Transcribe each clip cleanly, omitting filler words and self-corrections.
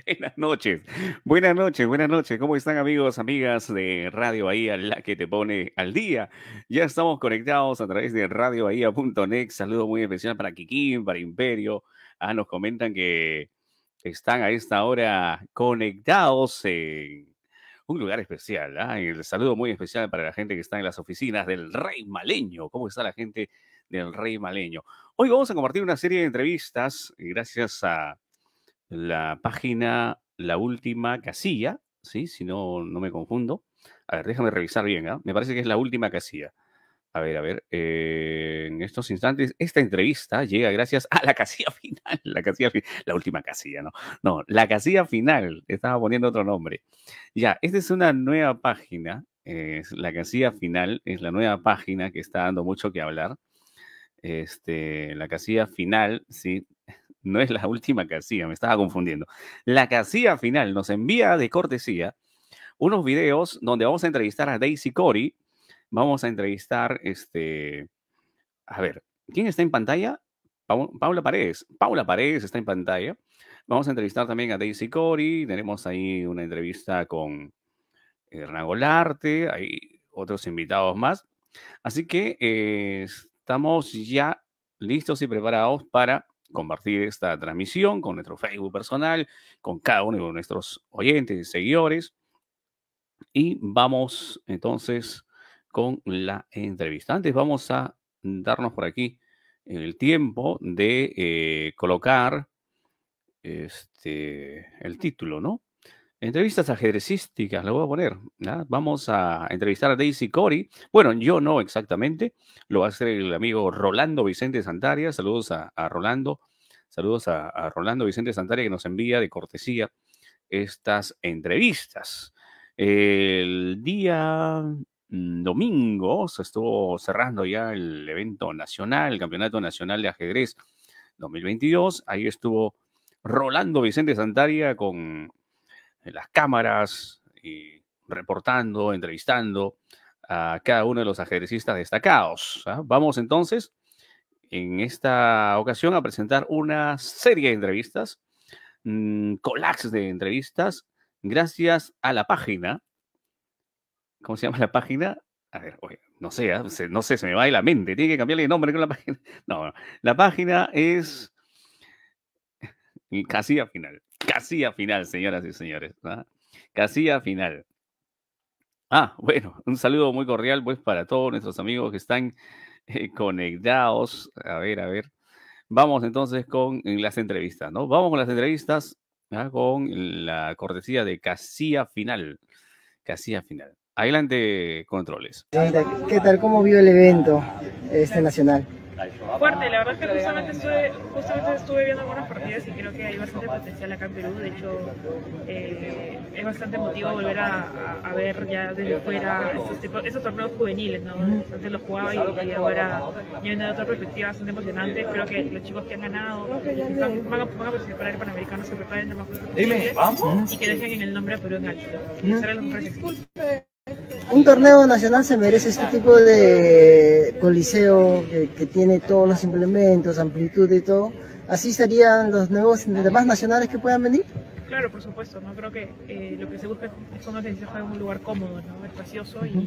Buenas noches, buenas noches, buenas noches. ¿Cómo están amigos, amigas de Radio Bahía, la que te pone al día? Ya estamos conectados a través de radiobahía.net. Saludo muy especial para Kikín, para Imperio. Nos comentan que están a esta hora conectados en un lugar especial. Y el saludo muy especial para la gente que está en las oficinas del Rey Maleño. ¿Cómo está la gente del Rey Maleño? Hoy vamos a compartir una serie de entrevistas gracias a la página La Última Casilla, ¿sí? Si no me confundo. A ver, déjame revisar bien, ¿ah? Me parece que es La Última Casilla. A ver, en estos instantes, esta entrevista llega gracias a la casilla final, la última casilla, ¿no? No, la casilla final, estaba poniendo otro nombre. Ya, esta es una nueva página, es la casilla final, es la nueva página que está dando mucho que hablar. La casilla final, sí, no es la última casilla, me estaba confundiendo. La casilla final nos envía de cortesía unos videos donde vamos a entrevistar a Daisy Cori. Vamos a entrevistar, a ver, ¿quién está en pantalla? Paula Paredes. Paula Paredes está en pantalla. Vamos a entrevistar también a Daisy Cori. Tenemos ahí una entrevista con Hernán Golarte. Hay otros invitados más. Así que estamos ya listos y preparados para compartir esta transmisión con nuestro Facebook personal, con cada uno de nuestros oyentes y seguidores. Y vamos entonces con la entrevista. Antes vamos a darnos por aquí el tiempo de colocar el título, ¿no? Entrevistas ajedrecísticas, lo voy a poner. ¿Ya? Vamos a entrevistar a Daisy Cori. Bueno, yo no exactamente, lo va a hacer el amigo Rolando Vicente Santaria. Saludos a Rolando. Saludos a Rolando Vicente Santaria que nos envía de cortesía estas entrevistas. El día domingo se estuvo cerrando ya el evento nacional, el Campeonato Nacional de Ajedrez 2022. Ahí estuvo Rolando Vicente Santaria con las cámaras y reportando, entrevistando a cada uno de los ajedrecistas destacados. Vamos entonces en esta ocasión a presentar una serie de entrevistas, collages de entrevistas, gracias a la página. ¿Cómo se llama la página? A ver, oye, no sé, no sé, se me va de la mente. Tiene que cambiarle de nombre con la página. No, la página es Casilla Final. Casilla Final, señoras y señores. Casilla Final. Bueno, un saludo muy cordial pues para todos nuestros amigos que están conectados. A ver. Vamos entonces con las entrevistas, ¿no? Vamos con las entrevistas con la cortesía de Casilla Final. Casilla Final. Adelante, controles. ¿Qué tal? ¿Cómo vio el evento nacional? Fuerte, la verdad es que justamente estuve viendo algunas partidas y creo que hay bastante potencial acá en Perú. De hecho, es bastante emotivo volver a ver ya desde fuera esos torneos juveniles, ¿no? Antes los jugaba y ahora ya viene de otra perspectiva bastante emocionante. Creo que los chicos que han ganado van a participar en el Panamericano se preparen de lo más posible y que dejen en el nombre a Perú en alto. Y será lo mejor. Un torneo nacional se merece este tipo de coliseo que tiene todos los implementos, amplitud y todo. ¿Así serían los demás nacionales que puedan venir? Claro, por supuesto, ¿no? Creo que lo que se busca es una organización en un lugar cómodo, ¿no? Espacioso y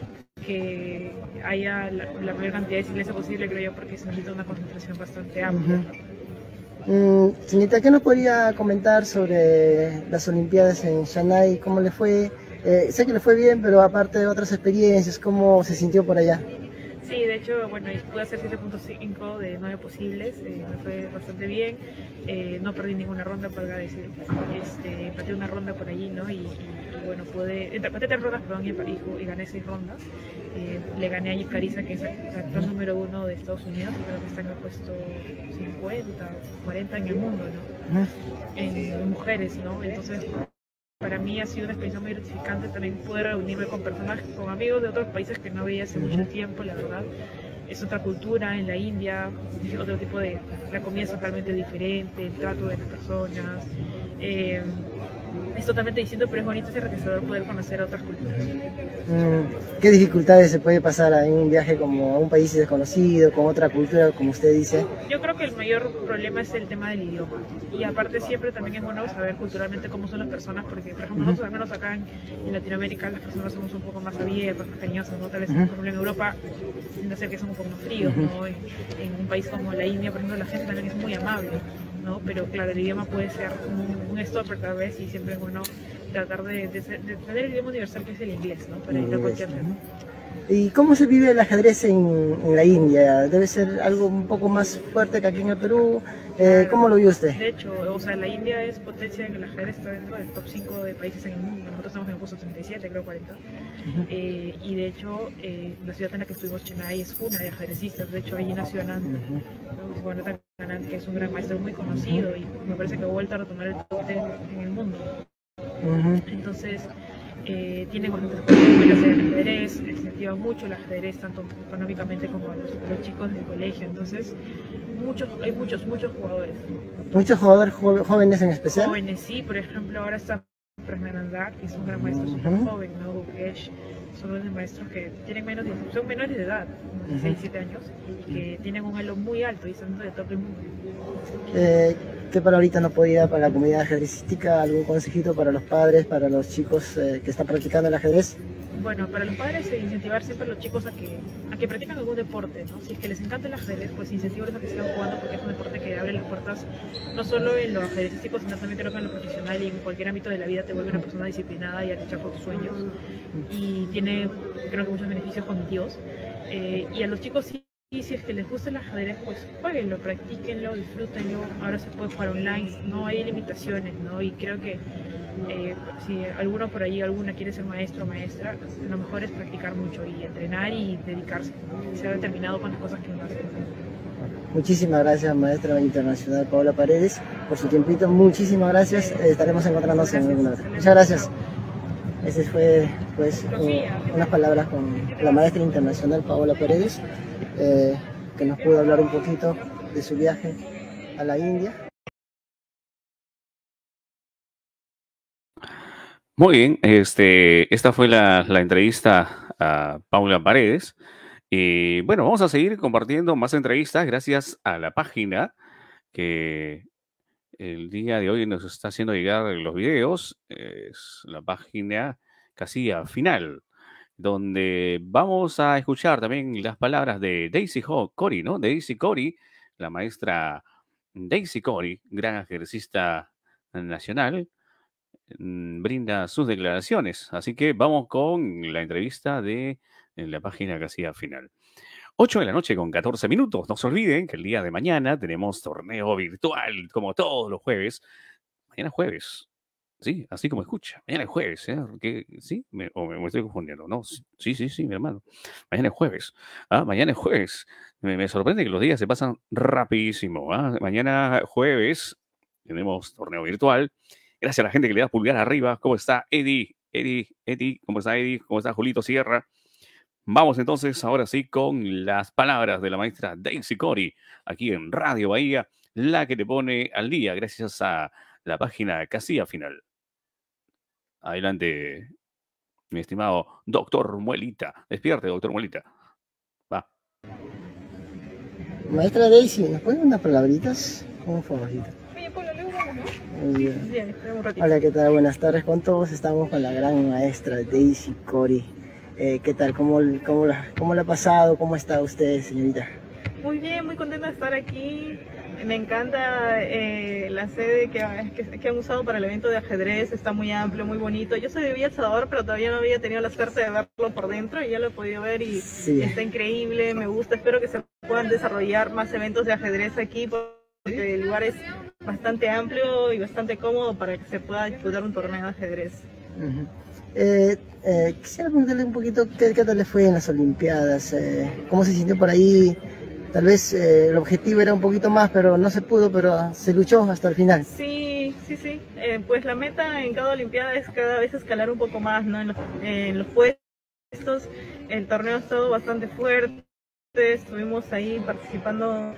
que haya la mayor cantidad de silencio posible, creo yo, porque se necesita una concentración bastante amplia. Señorita, ¿qué nos podría comentar sobre las Olimpiadas en Shanghái? ¿Cómo le fue? Sé que le fue bien, pero aparte de otras experiencias, ¿cómo se sintió por allá? Sí, de hecho, bueno, pude hacer 7.5 de 9 posibles, me fue bastante bien, no perdí ninguna ronda, podría decir, empaté una ronda por allí, ¿no? Y bueno, empaté 3 rondas, perdón, y gané 6 rondas. Le gané a Yves Cariza, que es el actor número 1 de Estados Unidos, que creo que está en el puesto 50, 40 en el mundo, ¿no? En mujeres, ¿no? Entonces, para mí ha sido una experiencia muy gratificante también poder reunirme con personas, con amigos de otros países que no veía hace mucho tiempo, la verdad. es otra cultura. En la India es otro tipo de, la comida es totalmente diferente, el trato de las personas, es totalmente distinto, pero es bonito, es enriquecedor poder conocer otras culturas. ¿Qué dificultades se puede pasar en un viaje como a un país desconocido, con otra cultura, como usted dice? Yo creo que el mayor problema es el tema del idioma, y aparte siempre también es bueno saber culturalmente cómo son las personas, porque por ejemplo nosotros al menos acá en Latinoamérica las personas somos un poco más abiertas, más cariñosas, ¿no? Tal vez por ejemplo en Europa no sé, que son un poco más fríos, ¿no? En un país como la India, por ejemplo, la gente también es muy amable, ¿no? Pero claro, el idioma puede ser un stopper tal vez, y siempre es bueno tratar de tener el idioma universal, que es el inglés, ¿no? Para ir a cualquier lado. ¿Y cómo se vive el ajedrez en la India? ¿Debe ser algo un poco más fuerte que aquí en el Perú? ¿Cómo lo vio usted? De hecho, o sea, la India es potencia en el ajedrez, está dentro del top 5 de países en el mundo. Nosotros estamos en el puesto 37, creo 40. Y de hecho, la ciudad en la que estuvimos, Chennai, es cuna de ajedrecistas. De hecho, allí nació Anand, que es un gran maestro muy conocido, y me parece que ha vuelto a retomar el top 10 en el mundo. Entonces, tienen bastantes escuelas de ajedrez, se incentiva mucho el ajedrez, tanto económicamente como a los chicos del colegio. Entonces, hay muchos jugadores. ¿Muchos jugadores jóvenes en especial? Jóvenes, sí. Por ejemplo, ahora está Pragnananda, que es un gran maestro súper joven, ¿no? Gukesh, son los maestros que tienen son menores de edad, 16, 17 años, y que tienen un elo muy alto y están de top del mundo. ¿Qué para ahorita no podía para la comunidad ajedrecística? ¿Algún consejito para los padres, para los chicos que están practicando el ajedrez? Bueno, para los padres incentivar siempre a los chicos a que practican algún deporte, ¿no? Si es que les encanta el ajedrez, pues incentivarlos a que sigan jugando, porque es un deporte que abre las puertas no solo en lo ajedrecístico, sino también creo que en lo profesional y en cualquier ámbito de la vida te vuelve una persona disciplinada y a luchar por tus sueños. Y tiene, creo que, muchos beneficios cognitivos. Y a los chicos sí, si es que les gusta el ajedrez, pues jueguenlo, practíquenlo, disfrútenlo. Ahora se puede jugar online, no hay limitaciones, ¿no? Y creo que si alguno por ahí, alguna quiere ser maestro o maestra, lo mejor es practicar mucho y entrenar y dedicarse, y ser determinado con las cosas que uno hace. Muchísimas gracias, maestra internacional Paola Paredes, por su tiempito. Muchísimas gracias. Estaremos encontrándonos en alguna otra. Muchas gracias. Ese fue, pues, unas palabras con la maestra internacional Paola Paredes, que nos pudo hablar un poquito de su viaje a la India. Muy bien, esta fue la entrevista a Paula Paredes. Y bueno, vamos a seguir compartiendo más entrevistas gracias a la página que el día de hoy nos está haciendo llegar los videos. Es la página Casilla Final, donde vamos a escuchar también las palabras de Daisy Cori, ¿no? Daisy Cori, la maestra Daisy Cori, gran ajedrecista nacional, brinda sus declaraciones. Así que vamos con la entrevista de la página Casilla Final. 8 de la noche con 14 minutos. No se olviden que el día de mañana tenemos torneo virtual, como todos los jueves. Mañana es jueves. Sí, así como escucha. Mañana es jueves, ¿eh? ¿Sí? ¿O me estoy confundiendo? No, sí, mi hermano. Mañana es jueves. Mañana es jueves. Me sorprende que los días se pasan rapidísimo. Mañana jueves tenemos torneo virtual. Gracias a la gente que le da pulgar arriba. ¿Cómo está Eddie? ¿Cómo está Eddie? ¿Cómo está Julito Sierra? Vamos entonces ahora sí con las palabras de la maestra Daisy Cori, aquí en Radio Bahía, la que te pone al día gracias a la página Casilla Final. Adelante, mi estimado doctor Muelita. Despierte, doctor Muelita. Va. Maestra Daisy, ¿nos ponen unas palabritas? Un favorito. Oye, Pablo, luego vamos, ¿no? Muy bien. Bien, un ratito. Hola, ¿qué tal? Buenas tardes con todos. Estamos con la gran maestra Daisy Cori. ¿Qué tal? ¿Cómo la ha pasado? ¿Cómo está usted, señorita? Muy bien, muy contenta de estar aquí. Me encanta la sede que han usado para el evento de ajedrez. Está muy amplio, muy bonito. Yo soy de Villa El Salvador, pero todavía no había tenido la suerte de verlo por dentro y ya lo he podido ver y sí. Está increíble, me gusta. Espero que se puedan desarrollar más eventos de ajedrez aquí porque el lugar es bastante amplio y bastante cómodo para que se pueda disputar un torneo de ajedrez. Quisiera preguntarle un poquito qué tal le fue en las Olimpiadas, cómo se sintió por ahí. Tal vez el objetivo era un poquito más, pero no se pudo, pero se luchó hasta el final. Sí. Pues la meta en cada Olimpiada es cada vez escalar un poco más, ¿no? En los puestos. El torneo ha estado bastante fuerte, estuvimos ahí participando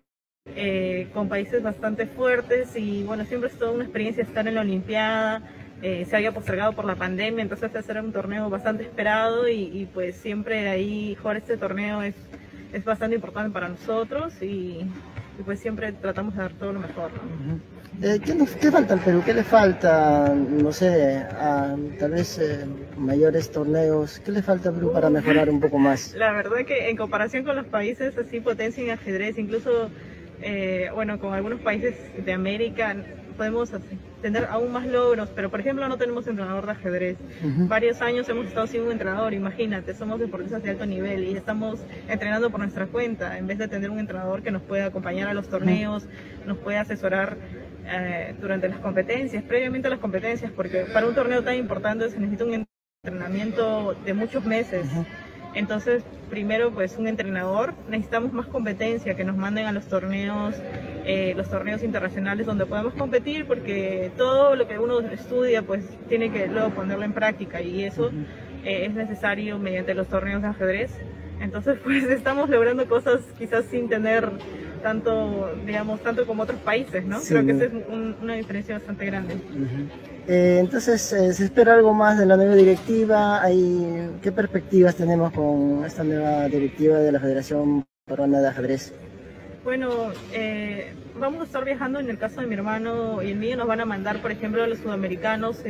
con países bastante fuertes y bueno, siempre es toda una experiencia estar en la Olimpiada. Se había postergado por la pandemia, entonces este era un torneo bastante esperado y pues siempre ahí jugar este torneo es bastante importante para nosotros y pues siempre tratamos de dar todo lo mejor, ¿no? ¿Qué falta al Perú? ¿Qué le falta, no sé, tal vez mayores torneos? ¿Qué le falta al Perú para mejorar un poco más? La verdad que en comparación con los países así potencia en ajedrez, incluso bueno, con algunos países de América podemos tener aún más logros, pero por ejemplo no tenemos entrenador de ajedrez. Varios años hemos estado sin un entrenador, imagínate, somos deportistas de alto nivel y estamos entrenando por nuestra cuenta, en vez de tener un entrenador que nos pueda acompañar a los torneos, nos pueda asesorar durante las competencias, previamente a las competencias, porque para un torneo tan importante se necesita un entrenamiento de muchos meses. Entonces, primero, pues un entrenador, necesitamos más competencia, que nos manden a los torneos internacionales donde podamos competir, porque todo lo que uno estudia, pues tiene que luego ponerlo en práctica y eso es necesario mediante los torneos de ajedrez. Entonces, pues estamos logrando cosas quizás sin tener tanto, digamos, tanto como otros países, ¿no? Sí, creo que esa es una diferencia bastante grande. Entonces, ¿se espera algo más de la nueva directiva? ¿Qué perspectivas tenemos con esta nueva directiva de la Federación Peruana de Ajedrez? Bueno, vamos a estar viajando, en el caso de mi hermano y el mío, nos van a mandar, por ejemplo, a los sudamericanos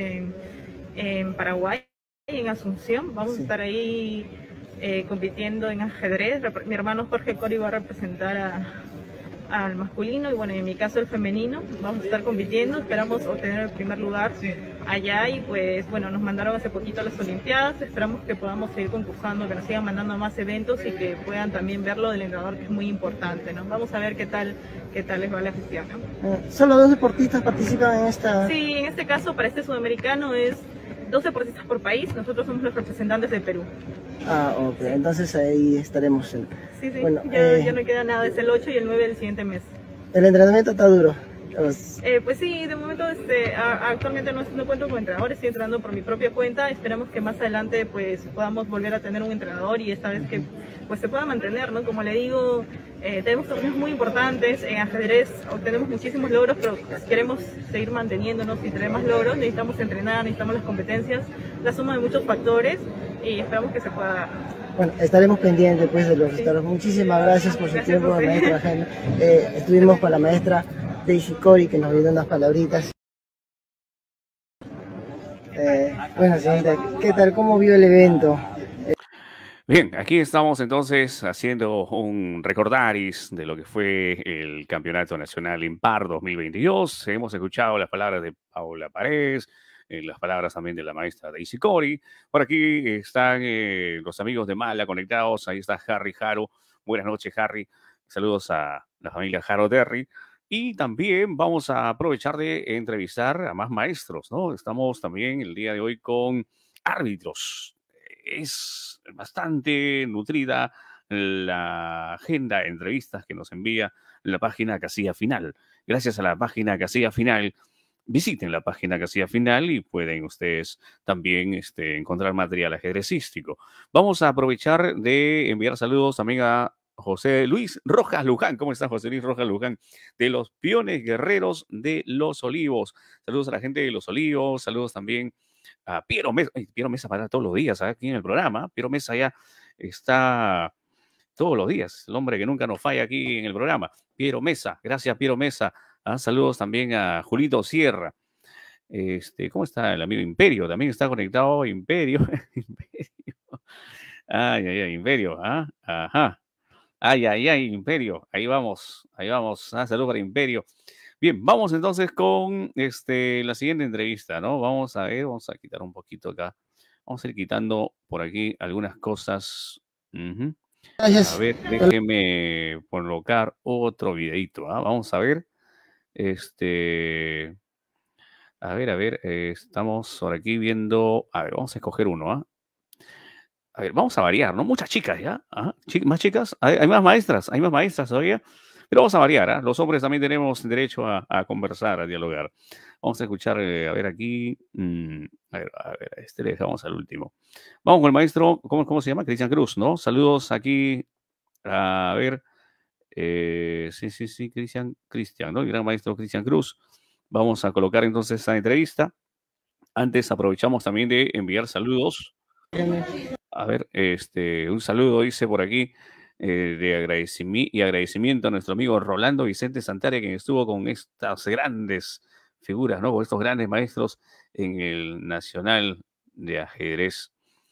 en Paraguay, en Asunción. Vamos a estar ahí compitiendo en ajedrez. Mi hermano Jorge Cori va a representar al masculino y bueno, en mi caso el femenino. Vamos a estar compitiendo, esperamos obtener el primer lugar allá y pues bueno, nos mandaron hace poquito a las Olimpiadas, esperamos que podamos seguir concursando, que nos sigan mandando a más eventos y que puedan también verlo del entrenador, que es muy importante, ¿no? Vamos a ver qué tal les va la gestión, ¿no? ¿Solo 2 deportistas participan en esta? Sí, en este caso para este sudamericano es 2 deportistas por país, nosotros somos los representantes de Perú. Ok, entonces ahí estaremos. Sí, bueno, ya no queda nada, es el 8 y el 9 del siguiente mes. ¿El entrenamiento está duro? Pues sí, de momento actualmente no cuento con entrenador, estoy entrenando por mi propia cuenta, esperamos que más adelante pues podamos volver a tener un entrenador y esta vez que pues se pueda mantener, ¿no? Como le digo, tenemos torneos muy importantes, en ajedrez obtenemos muchísimos logros, pero pues, queremos seguir manteniéndonos y tener más logros, necesitamos entrenar, necesitamos las competencias, la suma de muchos factores y esperamos que se pueda dar. Bueno, estaremos pendientes pues de los resultados. Muchísimas gracias por su tiempo, maestra Jaime. Estuvimos con la maestra Daisy Cori, que nos dio unas palabritas. Bueno, señorita, ¿qué tal? ¿Cómo vio el evento? Bien, aquí estamos entonces haciendo un recordaris de lo que fue el Campeonato Nacional Impar 2022. Hemos escuchado las palabras de Paula Paredes, las palabras también de la maestra Daisy Cori. Por aquí están los amigos de Mala conectados. Ahí está Harry Jaro. Buenas noches, Harry. Saludos a la familia Jaro Terry. Y también vamos a aprovechar de entrevistar a más maestros, ¿no? Estamos también el día de hoy con árbitros. Es bastante nutrida la agenda de entrevistas que nos envía la página Casilla Final. Gracias a la página Casilla Final, visiten la página Casilla Final y pueden ustedes también encontrar material ajedrecístico. Vamos a aprovechar de enviar saludos también a José Luis Rojas Luján. ¿Cómo está José Luis Rojas Luján? De los Piones Guerreros de Los Olivos. Saludos a la gente de Los Olivos. Saludos también a Piero Mesa. Piero Mesa para todos los días aquí en el programa. Piero Mesa ya está todos los días. El hombre que nunca nos falla aquí en el programa. Piero Mesa. Gracias, Piero Mesa. Saludos también a Julito Sierra. ¿Cómo está el amigo Imperio? También está conectado Imperio. Imperio. Ay, Imperio. Ajá. Ay, Imperio. Ahí vamos. Saludos para Imperio. Bien, vamos entonces con la siguiente entrevista, ¿no? Vamos a ver, vamos a quitar un poquito acá. Vamos a ir quitando por aquí algunas cosas. Gracias. A ver, déjeme colocar otro videito. Vamos a ver. A ver, estamos por aquí viendo. A ver, vamos a escoger uno, A ver, vamos a variar, ¿no? Muchas chicas, ¿ya? Más chicas. Hay más maestras todavía. Pero vamos a variar, Los hombres también tenemos derecho a conversar, a dialogar. Vamos a escuchar, a ver aquí. A ver, le dejamos al último. Vamos con el maestro, ¿cómo se llama? Cristian Cruz, ¿no? Saludos aquí A ver, sí, Cristian, ¿no? El gran maestro Cristian Cruz. Vamos a colocar entonces esa entrevista. Antes aprovechamos también de enviar saludos. A ver, un saludo dice por aquí de agradecimiento a nuestro amigo Rolando Vicente Santaria, quien estuvo con estas grandes figuras, ¿no? Con estos grandes maestros en el Nacional de Ajedrez.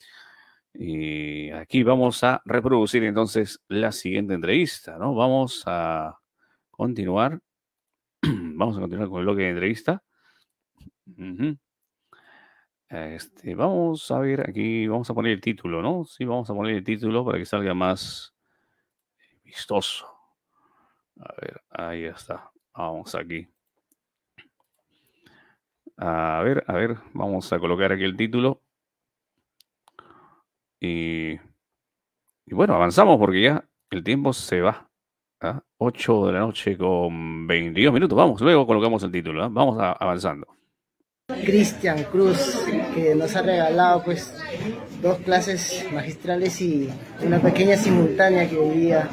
Y aquí vamos a reproducir entonces la siguiente entrevista, ¿no? Vamos a continuar. Vamos a continuar con el bloque de entrevista. Uh-huh. Vamos a ver aquí, vamos a poner el título, ¿no? Sí, vamos a poner el título para que salga más vistoso. A ver, ahí está. Vamos aquí. A ver, vamos a colocar aquí el título. Y bueno, avanzamos porque ya el tiempo se va. 8 de la noche con 22 minutos. Vamos, luego colocamos el título. Vamos avanzando. Cristian Cruz, que nos ha regalado pues 2 clases magistrales y una pequeña simultánea que hoy día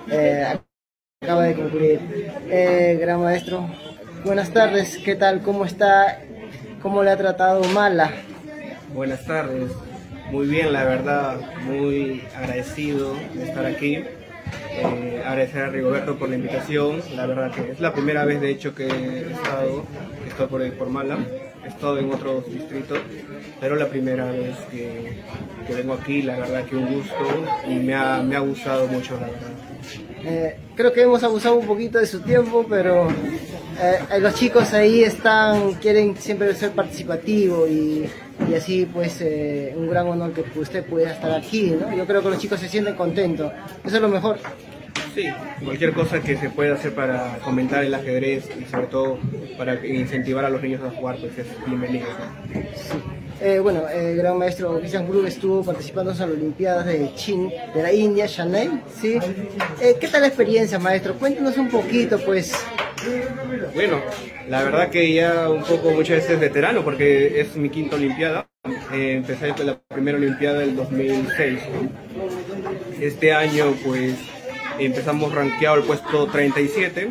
acaba de concluir. Gran maestro, buenas tardes, ¿qué tal? ¿Cómo está? ¿Cómo le ha tratado Mala? Buenas tardes, muy bien, la verdad, muy agradecido de estar aquí. Agradecer a Rigoberto por la invitación. La verdad que es la primera vez de hecho que estoy por Mala. He estado en otros distritos, pero la primera vez que vengo aquí, la verdad que un gusto y me ha gustado mucho, la verdad. Creo que hemos abusado un poquito de su tiempo, pero los chicos ahí quieren siempre ser participativo y así pues un gran honor que usted pueda estar aquí, ¿no? Yo creo que los chicos se sienten contentos, eso es lo mejor. Sí, cualquier cosa que se pueda hacer para fomentar el ajedrez y sobre todo para incentivar a los niños a jugar, pues es bienvenido, ¿no? Sí. Bueno, el gran maestro Cristian Cruz estuvo participando en las Olimpiadas de la India, Chennai, ¿sí? ¿Qué tal la experiencia, maestro? Cuéntanos un poquito, pues. Bueno, la verdad que ya un poco muchas veces veterano porque es mi quinta Olimpiada. Empecé la primera Olimpiada del 2006, ¿no? Este año pues empezamos rankeado el puesto 37.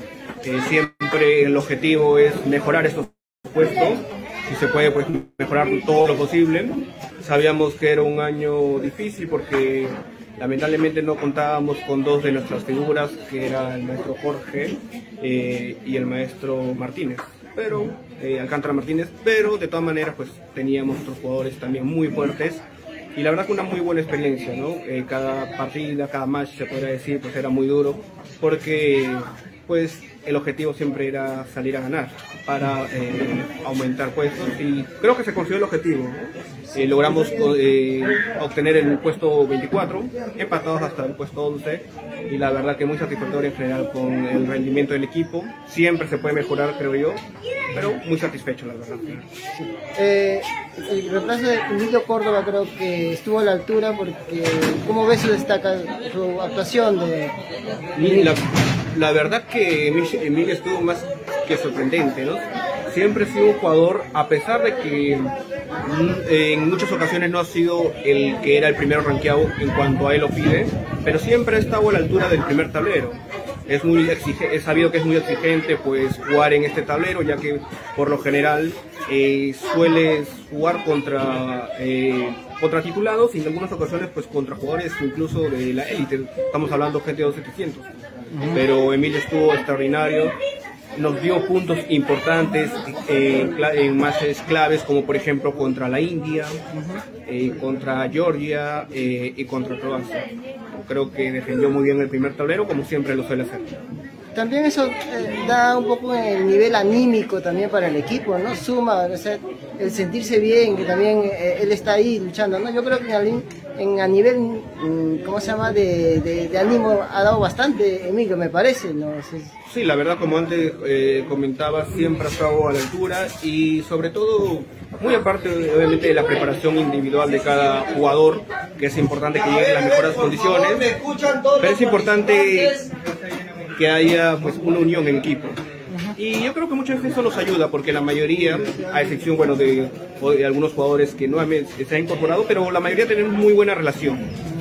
Siempre el objetivo es mejorar estos puestos. Si se puede pues mejorar todo lo posible. Sabíamos que era un año difícil porque lamentablemente no contábamos con 2 de nuestras figuras, que era el maestro Jorge y el maestro Martínez, Alcántara Martínez, pero de todas maneras pues teníamos otros jugadores también muy fuertes y la verdad que una muy buena experiencia, ¿no? Cada partida, cada match se podría decir pues era muy duro porque pues el objetivo siempre era salir a ganar para aumentar puestos y creo que se consiguió el objetivo, ¿no? Logramos obtener el puesto 24, empatados hasta el puesto 11 y la verdad que muy satisfactorio en general con el rendimiento del equipo. Siempre se puede mejorar, creo yo, pero muy satisfecho, la verdad. El reemplazo de Emilio Córdoba creo que estuvo a la altura porque ¿cómo ves su actuación de Emilio? La verdad que Emilio estuvo más que sorprendente, ¿no? Siempre ha sido un jugador, a pesar de que en muchas ocasiones no ha sido el que era el primero rankeado en cuanto a él lo pide, pero siempre ha estado a la altura del primer tablero. Es sabido que es muy exigente pues jugar en este tablero, ya que por lo general sueles jugar contra titulados y en algunas ocasiones pues contra jugadores incluso de la élite. Estamos hablando gente de 2700. Pero Emilio estuvo extraordinario, nos dio puntos importantes en matches claves como por ejemplo contra la India, contra Georgia y contra Croacia. Creo que defendió muy bien el primer tablero como siempre lo suele hacer. También eso da un poco el nivel anímico también para el equipo, ¿no? Suma, o sea, el sentirse bien, que también él está ahí luchando, ¿no? Yo creo que a nivel, ¿cómo se llama?, de ánimo ha dado bastante, Emilio, me parece, ¿no? Sí, la verdad, como antes comentaba, siempre ha estado a la altura y sobre todo, muy aparte obviamente de la preparación individual de cada jugador, que es importante que llegue en las mejores condiciones, pero es importante que haya pues una unión en equipo. Y yo creo que muchas veces eso nos ayuda porque la mayoría, a excepción bueno, de algunos jugadores que no se han incorporado, pero la mayoría tienen muy buena relación.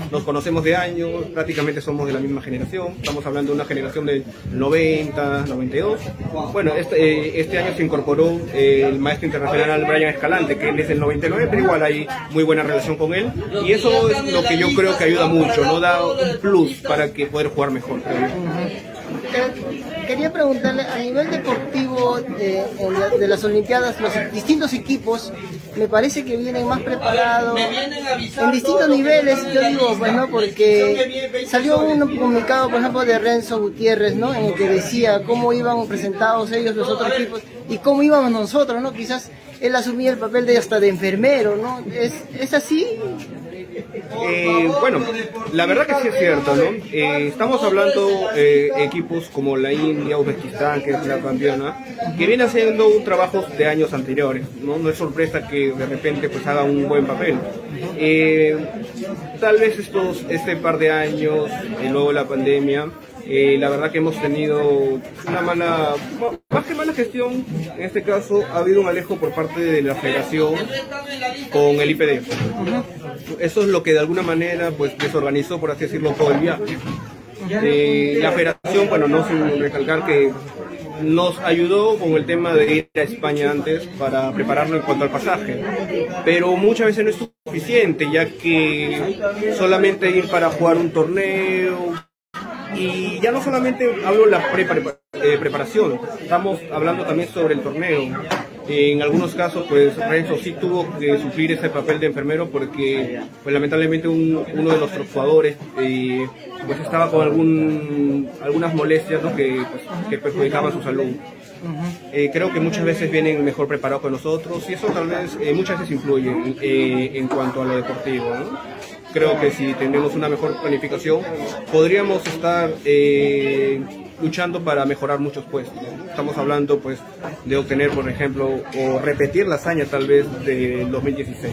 nos conocemos de años, prácticamente somos de la misma generación, estamos hablando de una generación del 90, 92. Bueno, este año se incorporó el maestro internacional Brian Escalante, que él es del 99, pero igual hay muy buena relación con él, y eso es lo que yo creo que ayuda mucho, ¿no? Da un plus para que poder jugar mejor, creo yo. Quería preguntarle, a nivel deportivo de las Olimpiadas, los distintos equipos me parece que vienen más preparados en distintos niveles, yo digo, pues no, porque salió un comunicado, por ejemplo, de Renzo Gutiérrez, ¿no? En el que decía cómo iban presentados ellos, los otros equipos, y cómo íbamos nosotros, ¿no? Quizás él asumía el papel de hasta de enfermero, ¿no? ¿Es así? Bueno, la verdad que sí es cierto, ¿no? Estamos hablando equipos como la India, Uzbekistán, que es la campeona, que viene haciendo un trabajo de años anteriores, ¿no? No es sorpresa que de repente pues haga un buen papel. Tal vez este par de años, luego la pandemia, la verdad que hemos tenido una más que mala gestión, en este caso ha habido un alejo por parte de la federación con el IPD. Eso es lo que de alguna manera pues desorganizó, por así decirlo, todo el viaje. La federación, bueno, no sin recalcar que nos ayudó con el tema de ir a España antes para prepararnos en cuanto al pasaje, pero muchas veces no es suficiente, ya que solamente ir para jugar un torneo, y ya no solamente hablo de la preparación, estamos hablando también sobre el torneo. En algunos casos, pues Renzo sí tuvo que suplir ese papel de enfermero porque, pues lamentablemente, uno de nuestros jugadores pues estaba con algunas molestias, ¿no? que perjudicaban su salud. Creo que muchas veces vienen mejor preparados que nosotros y eso tal vez muchas veces influye en cuanto a lo deportivo, ¿no? Creo que si tenemos una mejor planificación podríamos estar luchando para mejorar muchos puestos, ¿no? Estamos hablando pues de obtener, por ejemplo, o repetir la hazaña tal vez del 2016.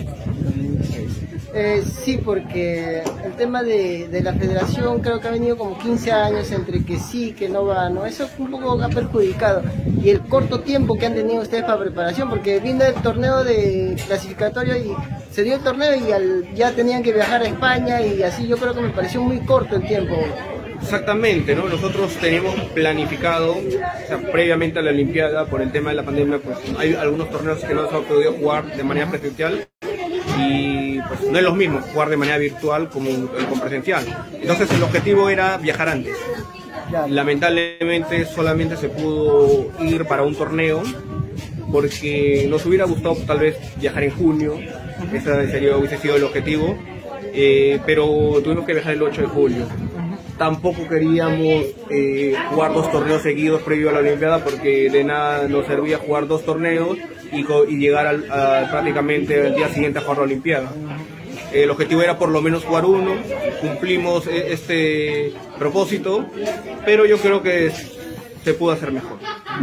Sí, porque el tema de la federación creo que ha venido como 15 años entre que sí, que no va, ¿no? Eso un poco ha perjudicado. Y el corto tiempo que han tenido ustedes para preparación, porque vino el torneo de clasificatorio y se dio el torneo y ya tenían que viajar a España y así yo creo que me pareció muy corto el tiempo. Exactamente, ¿no? Nosotros teníamos planificado, o sea, previamente a la Olimpiada, por el tema de la pandemia, pues hay algunos torneos que no se han podido jugar de manera presencial y pues no es lo mismo jugar de manera virtual como con presencial. Entonces el objetivo era viajar antes. Lamentablemente solamente se pudo ir para un torneo porque nos hubiera gustado tal vez viajar en junio, ese hubiese sido el objetivo, pero tuvimos que viajar el 8 de julio. Tampoco queríamos jugar 2 torneos seguidos previo a la Olimpiada porque de nada nos servía jugar 2 torneos y llegar prácticamente al día siguiente a jugar la Olimpiada. El objetivo era por lo menos jugar uno, cumplimos este propósito, pero yo creo que se pudo hacer mejor.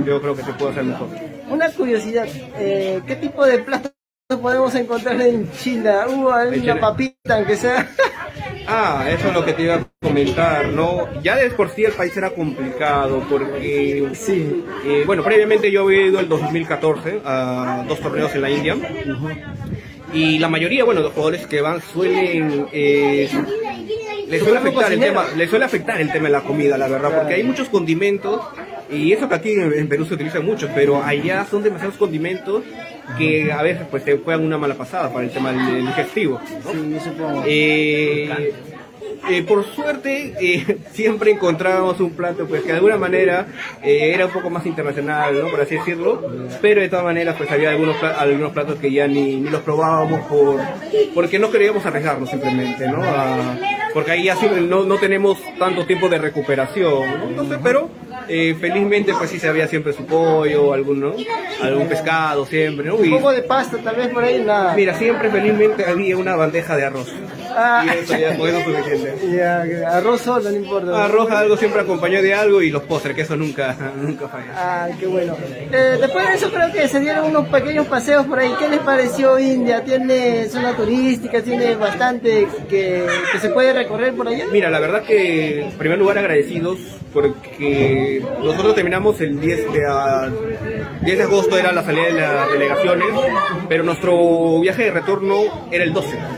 Una curiosidad, ¿qué tipo de platos podemos encontrar en Chile? ¿Hubo alguna papita, aunque sea? Eso es lo que te iba a comentar, ¿no? Ya de por sí el país era complicado porque, sí. Bueno, previamente yo había ido el 2014 a 2 torneos en la India. Y la mayoría, bueno, de los jugadores que van les suele afectar el tema de la comida, la verdad, porque hay muchos condimentos, y eso que aquí en Perú se utiliza mucho, pero allá son demasiados condimentos que a veces pues te juegan una mala pasada para el tema del digestivo, ¿no? Sí, supongo. Por suerte siempre encontrábamos un plato pues que de alguna manera era un poco más internacional, ¿no? Por así decirlo, pero de todas maneras pues había algunos platos que ya ni los probábamos porque no queríamos arriesgarnos simplemente, ¿no? Porque ahí ya no tenemos tanto tiempo de recuperación, ¿no? Entonces, pero felizmente pues sí se había siempre su pollo, algún pescado siempre, ¿no? Un poco de pasta tal vez por ahí, nada. Mira, siempre felizmente había una bandeja de arroz. Y eso ya con eso es suficiente. Ya, arroz solo, no importa. Arroz, algo siempre acompañado de algo y los postres, que eso nunca falla. Qué bueno. Después de eso creo que se dieron unos pequeños paseos por ahí. ¿Qué les pareció India? ¿Tiene zona turística? ¿Tiene bastante que se puede recorrer por allá? Mira, la verdad que en primer lugar agradecidos porque nosotros terminamos el 10 de agosto, era la salida de las delegaciones, pero nuestro viaje de retorno era el 12.